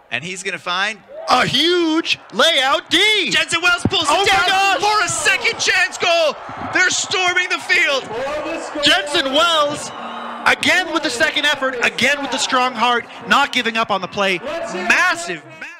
And he's going to find a huge layout D. Jensen Wells pulls it down for a second chance goal. They're storming the field. Jensen Wells, again with the second effort, again with the strong heart, not giving up on the play. Massive.